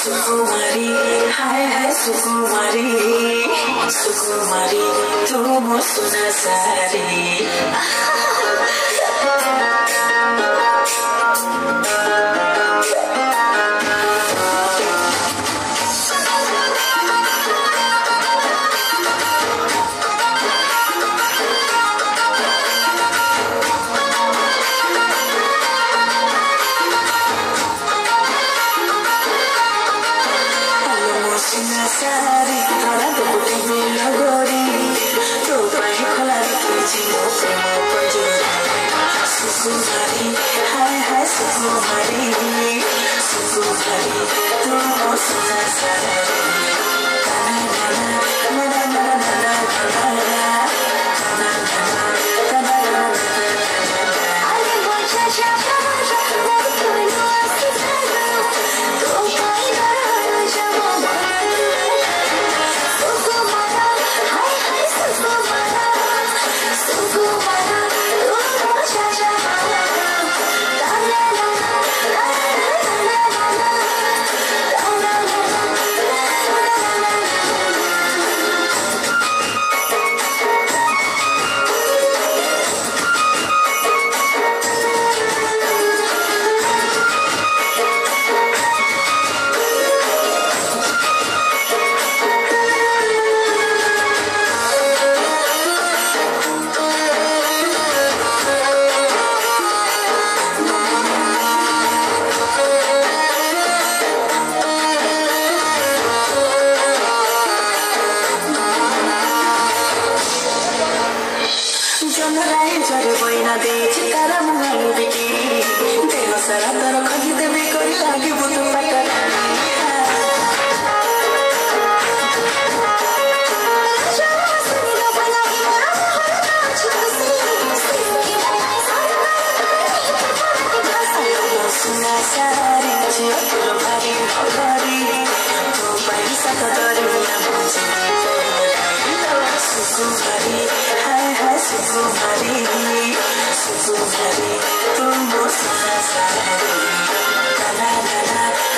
सुकुमारी हाय हाय सुकुमारी सुकुमारी तू मो सुना सारी सारी थोड़ा तो बुटी में लगोरी तो पाई खला तुझी प्रेम पंजोरी सुकुमारी हाय हाय सुकुमारी सुकुमारी तू मो सुना सारी ना ना ना ना ना ना ना ना तारा मुहाई बिकी देह सारा तर खजी देवी करी लागी बुतु पाटरा सुना सारी जियो तुलो भारी भरी तो पैसा तो दरिया बुझी सुकुमारी हाय हाय सुकुमारी सुकुमारी तू मो सुना सारी ला ला ला